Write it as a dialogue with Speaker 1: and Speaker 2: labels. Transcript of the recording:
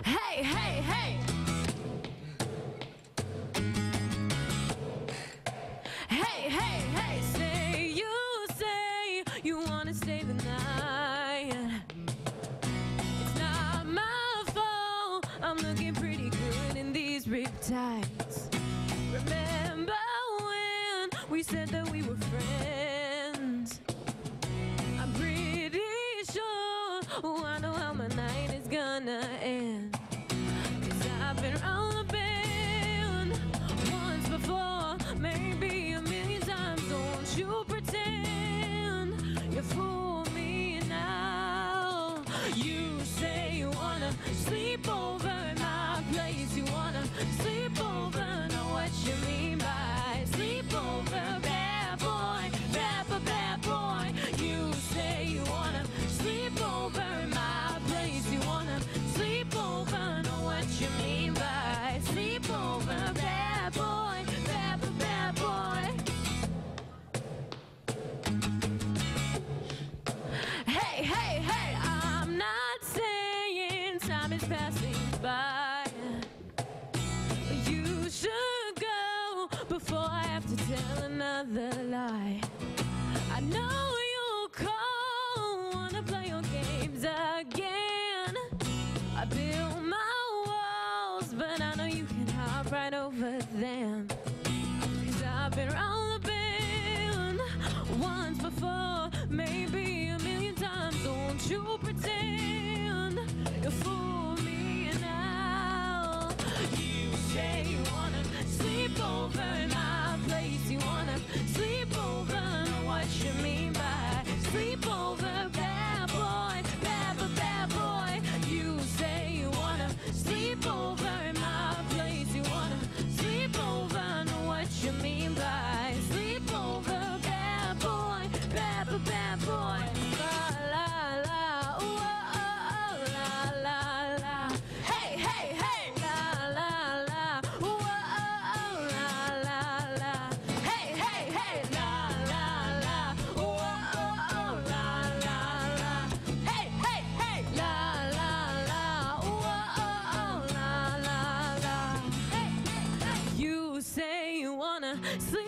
Speaker 1: Hey, hey, hey. Hey, hey, hey. Say you wanna stay the night. It's not my fault. I'm looking pretty good in these riptides. Remember when we said that we were friends? I'm pretty sure I know how my night is gonna end. 'Cause I've been round the bend once before, maybe a million times. Don't you pretend you fool me now. You say you wanna sleep over at my place. You wanna sleep over, know what you mean by sleepover. Bad boy, bad boy. You say you wanna sleep over at my place. You wanna sleep over, know what you mean by sleepover. Bad boy, bad boy. Hey, hey, hey, I'm not saying time is passing by. You should go before I have to tell another lie. I know you'll call, wanna play your games again. I built my walls, but I know you can hop right over them. 'Cause I've been round the bend once before, maybe a million times. Don't you pretend you fool me now. You say you wanna sleep over at my place. You wanna sleep over, know what you mean by sleep over. Bad boy, bad boy. You say you wanna sleep over at my place. You wanna sleep over, know what you mean by sleep over. Bad boy, bad boy. La la la, ooh oh oh, la la la. Hey, hey, hey, la la la, ooh oh oh, la la la. Hey, hey, hey, la la la, ooh oh oh, la la la. Hey, hey, hey, la la la, ooh oh oh, la la la. Hey, hey, hey. You say you wanna sleep